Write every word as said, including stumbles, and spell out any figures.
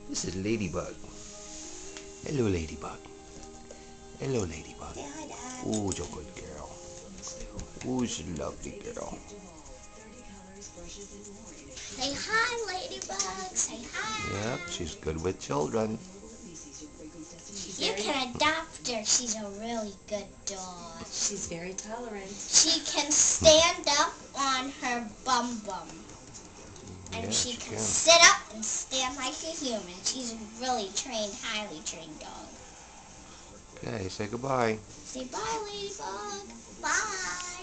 This is Ladybug. Hello, Ladybug. Hello, Ladybug. Say hi, Dad. Who's a good girl? Who's a lovely girl? Say hi, Ladybug. Say hi. Yep, she's good with children. You can adopt her. She's a really good dog. She's very tolerant. She can stand up on her bum bum. And Yeah, she she can can. sit up and stand like a human. She's a really trained, highly trained dog. Okay, say goodbye. Say bye, Ladybug. Bye.